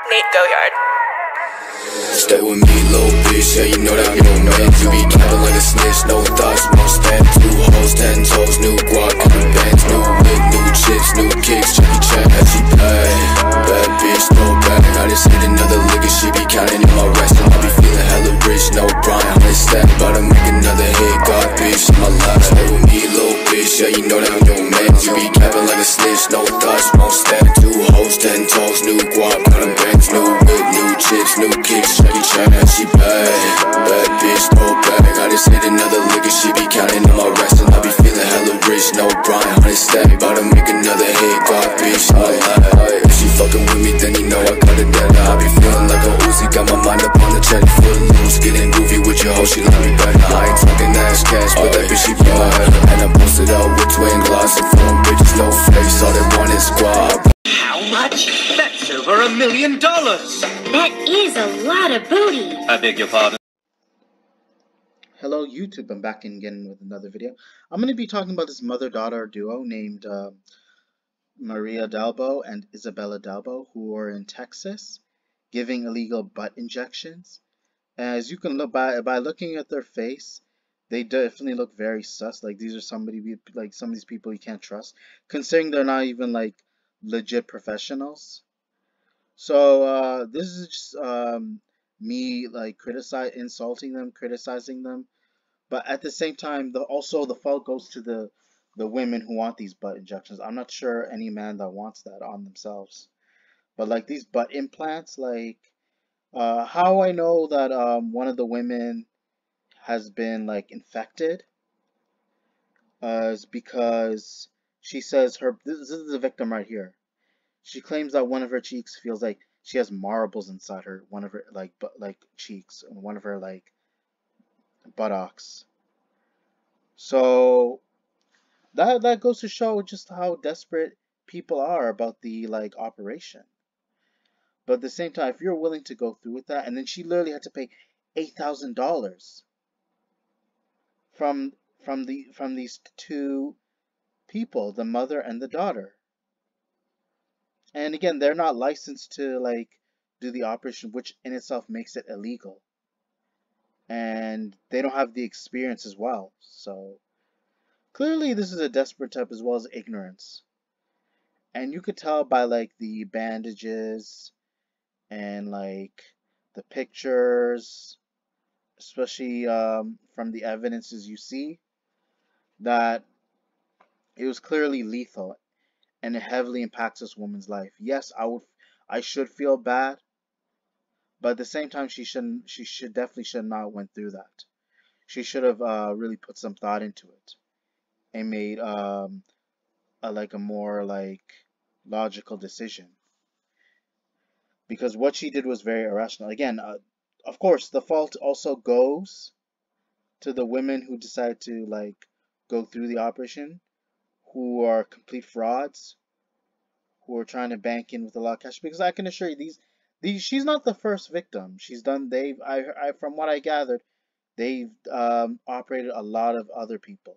Nate Goyard. Stay with me, little bitch, yeah, you know that I'm your man. You be capping like a snitch, no thoughts, won't stand. 2 hoes, 10 toes, new guac on the bands. New whip, new chips, new kicks, Jackie Chan, as she pay. Bad bitch, no bag, I just hit another lick and she be counting in my rest. And I be feeling hella rich, no Brian, I'm stack. About to make another hit, God bitch, in my life. Stay with me, little bitch, yeah, you know that I'm your man. You be capping like a snitch, no thoughts, won't stand. 2 hoes, 10 toes, new guac on the bands. New whip, new chips, new kicks, Jackie Chan, and she bad. Bad bitch, no bag, I just hit another lick and she be counting on my rest. And I be feeling hella rich, no Brian, 100 stack. About to make another hit, God bitch, if she fucking with me, then you know I got it down. I be feeling like a Uzi, got my mind up on the check. Foot loose, getting goofy with your hoe, she love me better. I ain't talking ass cash, but that bitch she bad. And I posted out with twin glass and 4 bitches, no face, all they want is squad. How much? That's over $1 million. That is a lot of booty. I beg your pardon. Hello YouTube, I'm back again with another video. I'm going to be talking about this mother-daughter duo named Maria Dalbo and Isabella Dalbo, who are in Texas giving illegal butt injections. As you can look by looking at their face, they definitely look very sus. Like these are some of these people you can't trust, considering they're not even like legit professionals. So this is just me like insulting them, criticizing them. But at the same time, also the fault goes to the women who want these butt injections. I'm not sure any man that wants that on themselves. But like these butt implants, like how I know that one of the women has been like infected is because she says this is the victim right here. She claims that one of her cheeks feels like she has marbles inside her, one of her like cheeks, and one of her like buttocks. So that goes to show just how desperate people are about the like operation. But at the same time, if you're willing to go through with that, and then she literally had to pay $8,000 from these 2 people, the mother and the daughter. And again, they're not licensed to like do the operation, which in itself makes it illegal. And they don't have the experience as well. So clearly this is a desperate type as well as ignorance. And you could tell by like the bandages and like the pictures, especially from the evidences you see, that it was clearly lethal and it heavily impacts this woman's life. Yes, I should feel bad, but at the same time, she definitely should not went through that. She should have really put some thought into it and made a more like logical decision. Because what she did was very irrational. Again, of course, the fault also goes to the women who decide to like go through the operation, who are complete frauds, who are trying to bank in with a lot of cash. Because I can assure you, she's not the first victim. From what I gathered, they've operated a lot of other people.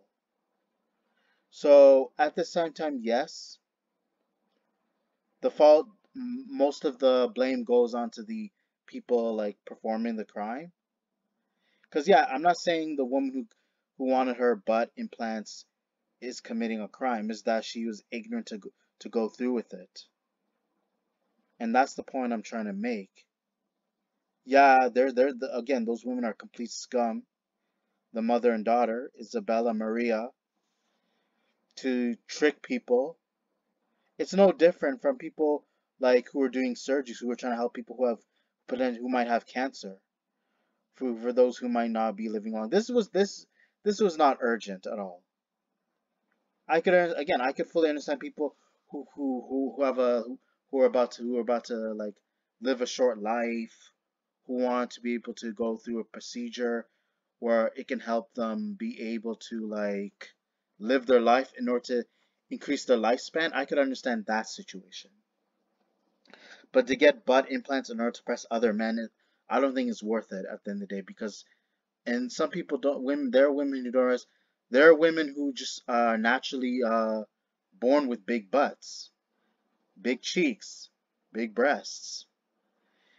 So at the same time, yes, the fault, most of the blame goes on to the people like performing the crime. Because yeah, I'm not saying the woman who wanted her butt implants is committing a crime. Is that she was ignorant to go through with it. And that's the point I'm trying to make. Yeah, again, those women are complete scum. The mother and daughter, Isabella Maria, to trick people. It's no different from people like who are doing surgeries, who are trying to help people who might have cancer. For those who might not be living long. This was not urgent at all. I could fully understand people who are about to like live a short life, who want to be able to go through a procedure where it can help them be able to like live their life in order to increase their lifespan. I could understand that situation. But to get butt implants in order to impress other men, I don't think it's worth it at the end of the day. Because, and some people don't, there are women who don't realize, there are women who just are naturally born with big butts, big cheeks, big breasts.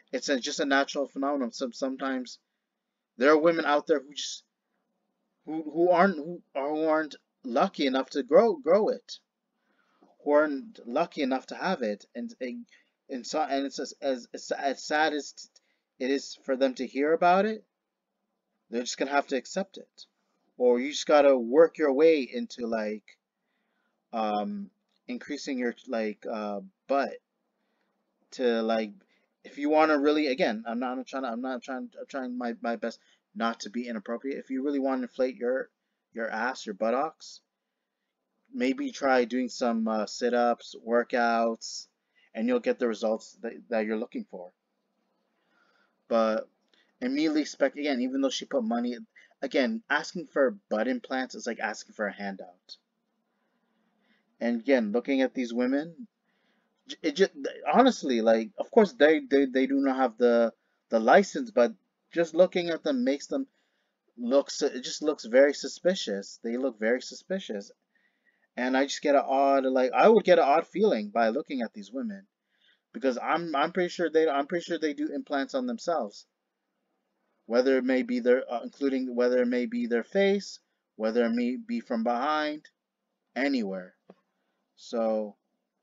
It's just a natural phenomenon. Sometimes there are women out there who just who aren't lucky enough to grow it, who aren't lucky enough to have it, and it's as sad as it is for them to hear about it. They're just gonna have to accept it, or you just gotta work your way into like um increasing your butt to like if you want to really, again, I'm trying my best not to be inappropriate. If you really want to inflate your ass, your buttocks, maybe try doing some sit-ups, workouts, and you'll get the results that you're looking for. But immediately expect, again, even though she put money, again, asking for butt implants is like asking for a handout. And again, looking at these women, it just honestly, like, of course they do not have the license, but just looking at them makes them it just looks very suspicious. They look very suspicious. And I just get an odd, like, I would get an odd feeling by looking at these women, because I'm pretty sure they do implants on themselves, whether it may be including whether it may be their face, whether it may be from behind, anywhere. So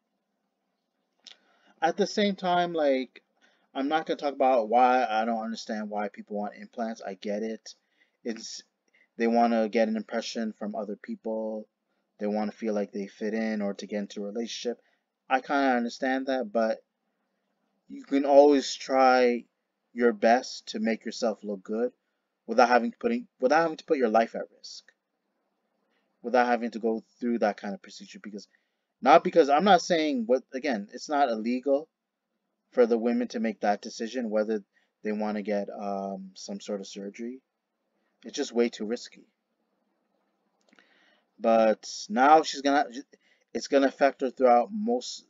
at the same time, like, I'm not gonna talk about why I don't understand why people want implants. I get it. It's they want to get an impression from other people. They want to feel like they fit in or to get into a relationship. I kind of understand that, but you can always try your best to make yourself look good without having to put your life at risk, without having to go through that kind of procedure. Because I'm not saying again, it's not illegal for the women to make that decision whether they want to get some sort of surgery. It's just way too risky. But now it's gonna affect her throughout most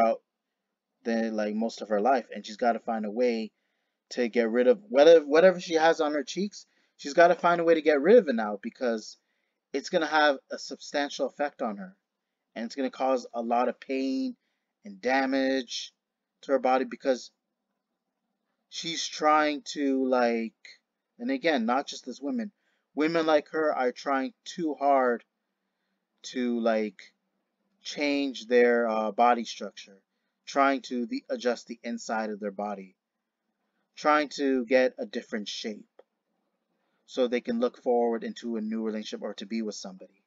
of her life, and she's got to find a way to get rid of whatever she has on her cheeks. She's got to find a way to get rid of it now, because it's gonna have a substantial effect on her, and it's gonna cause a lot of pain and damage to her body, because she's trying to and again, not just as women like her are trying too hard to change their body structure, trying to adjust the inside of their body, trying to get a different shape so they can look forward into a new relationship or to be with somebody.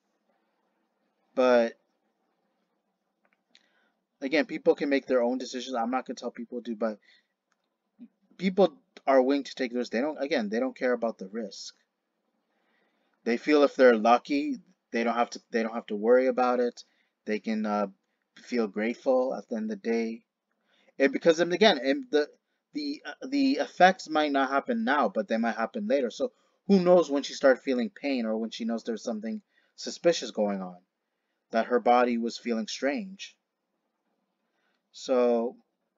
But again, people can make their own decisions. I'm not going to tell people to, but people are willing to take risks. They don't care about the risk. They feel if they're lucky, they don't have to worry about it. They can feel grateful at the end of the day. And because again, the effects might not happen now, but they might happen later. So who knows when she started feeling pain, or when she knows there's something suspicious going on, that her body was feeling strange. So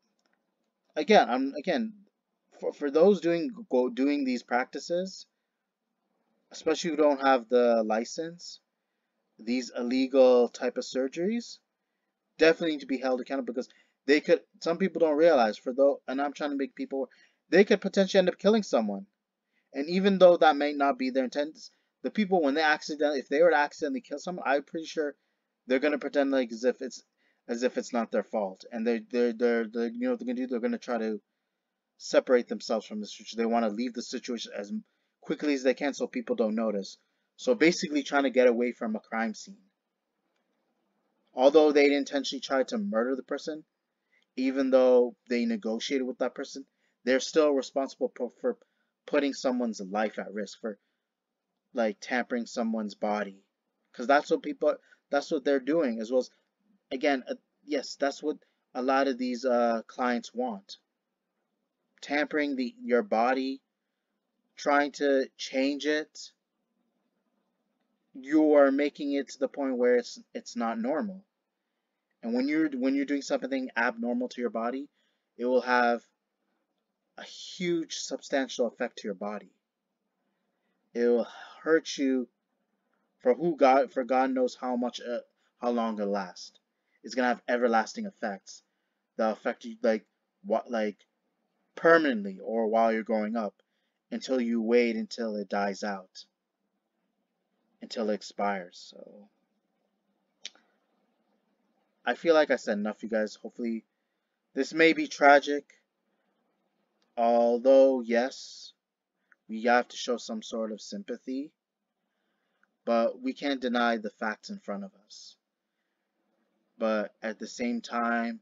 again, for those doing these practices, especially who don't have the license, these illegal type of surgeries definitely need to be held accountable, because some people don't realize, and I'm trying to make people, they could potentially end up killing someone. And even though that may not be their intent, the people, when if they were to accidentally kill someone, I'm pretty sure they're gonna pretend like as if it's not their fault, and you know what they're gonna do? They're gonna try to separate themselves from the situation. They want to leave the situation as quickly as they can so people don't notice. So basically, trying to get away from a crime scene. Although they didn't intentionally try to murder the person, even though they negotiated with that person, they're still responsible for putting someone's life at risk, for tampering someone's body, because that's what they're doing, as well as, again, yes, that's what a lot of these clients want. Tampering your body, trying to change it. You are making it to the point where it's not normal. And when you're doing something abnormal to your body, it will have a huge substantial effect to your body. It will hurt you for God knows how long it'll last. It's gonna have everlasting effects. They'll affect you permanently or while you're growing up until you wait until it dies out, until it expires. So I feel like I said enough, you guys. Hopefully, this may be tragic, although, yes, we have to show some sort of sympathy, but we can't deny the facts in front of us. But at the same time,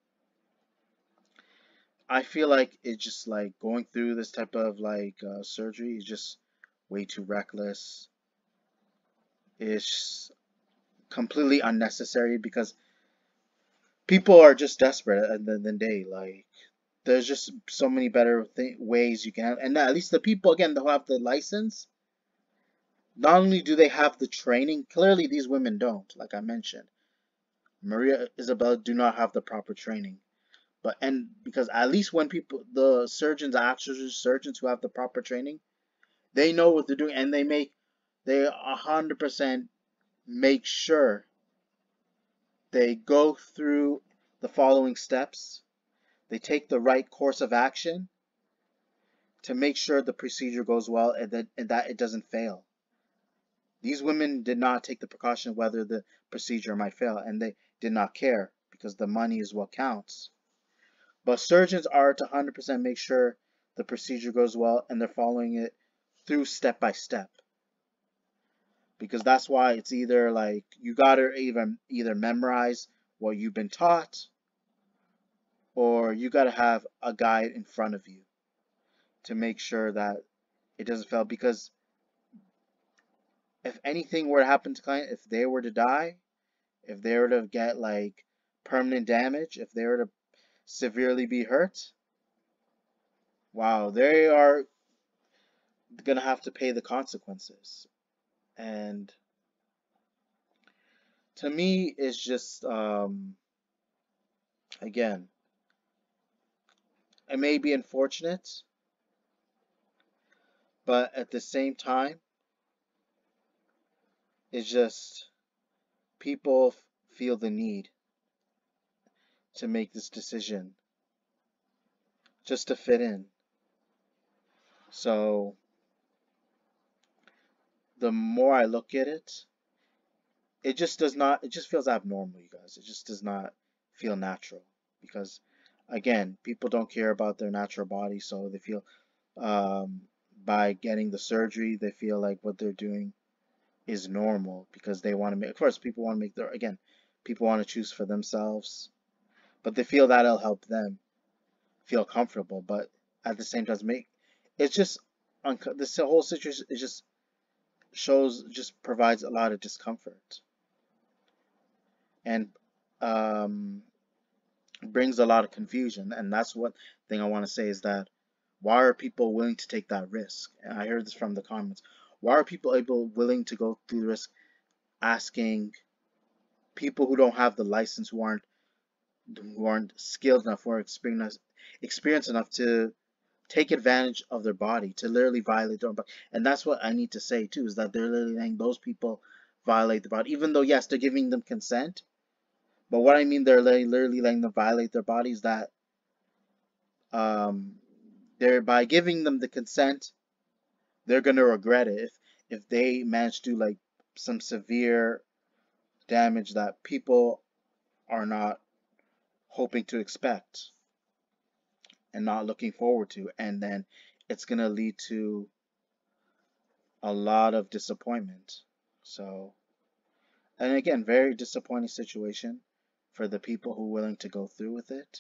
I feel like it's just like going through this type of like surgery is just way too reckless. It's completely unnecessary because people are just desperate at the end of the day. Like, there's just so many better ways you can have, and at least the people again who have the license, not only do they have the training, clearly these women don't, like I mentioned. Maria Isabella do not have the proper training. But and because at least when people, the surgeons, actual surgeons who have the proper training, they know what they're doing, and they 100% make sure they go through the following steps. They take the right course of action to make sure the procedure goes well and that it doesn't fail. These women did not take the precaution whether the procedure might fail, and they did not care because the money is what counts. But surgeons are to 100% make sure the procedure goes well and they're following it through step by step. Because that's why it's either like you gotta either memorize what you've been taught, or you gotta have a guide in front of you to make sure that it doesn't fail. Because if anything were to happen to client, if they were to die, if they were to get like permanent damage, if they were to severely be hurt, wow, they are gonna have to pay the consequences. And to me, it's just again, it may be unfortunate, but at the same time, it's just people feel the need to make this decision just to fit in. So the more I look at it, it just feels abnormal, you guys. It just does not feel natural because, again, people don't care about their natural body, so they feel by getting the surgery, they feel like what they're doing is normal because they want to make, of course, people want to make people want to choose for themselves, but they feel that'll help them feel comfortable. But at the same time, it's just, this whole situation is just provides a lot of discomfort and brings a lot of confusion. And that's what thing I want to say is that why are people willing to take that risk? And I heard this from the comments. Why are people willing to go through the risk, asking people who don't have the license, who aren't skilled enough or experienced enough to take advantage of their body, to literally violate their own body? And that's what I need to say too, is that they're literally letting those people violate the body, even though yes, they're giving them consent. But what I mean, they're literally letting them violate their bodies, that they're, by giving them the consent, they're gonna regret it if they manage to do like some severe damage that people are not hoping to expect and not looking forward to, and then it's gonna lead to a lot of disappointment. So, and again, very disappointing situation for the people who are willing to go through with it.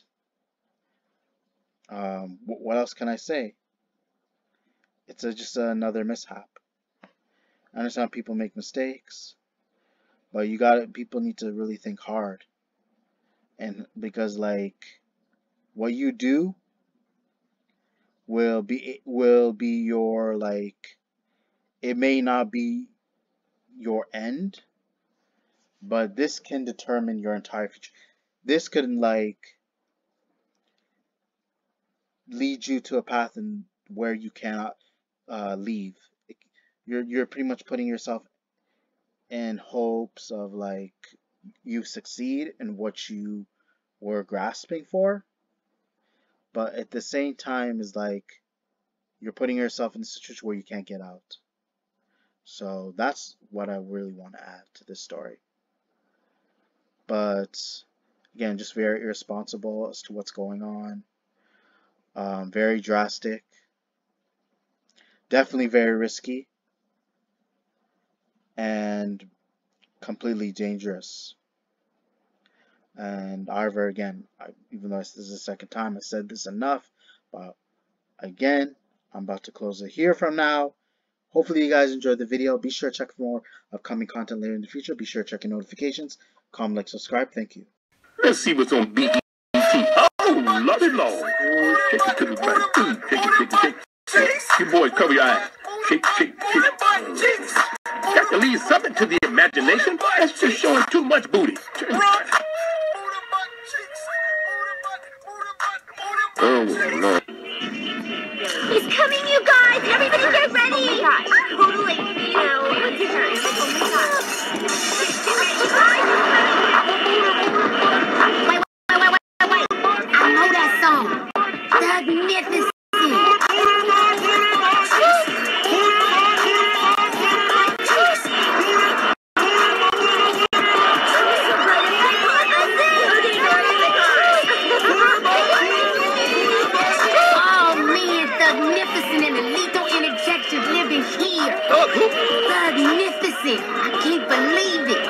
What else can I say? It's just another mishap. I understand people make mistakes, but people need to really think hard. And because like what you do will be your, like, it may not be your end, but this can determine your entire future. This could like lead you to a path where you cannot leave. You're pretty much putting yourself in hopes of like you succeed in what you were grasping for, but at the same time, is like you're putting yourself in a situation where you can't get out. So that's what I really want to add to this story. But again, just very irresponsible as to what's going on. Very drastic. Definitely very risky. And completely dangerous. And however, again, even though this is the second time I said this enough, but again, I'm about to close it here from now. Hopefully you guys enjoyed the video. Be sure to check for more upcoming content later in the future. Be sure to check your notifications. Comment, like, subscribe. Thank you. Let's see what's on BET. Oh, lordy Lord. Oh, shake it to the right. Shake it. You boys cover your eyes. Shake. Got to leave something to the imagination. That's just showing too much booty. Oh, Lord. He's coming, you guys! Everybody get ready! Oh my gosh. Totally. What's his name? Oh my gosh. Wait. I know that song. Magnificent. Magnificent! I can't believe it!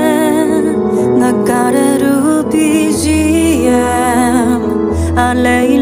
BGM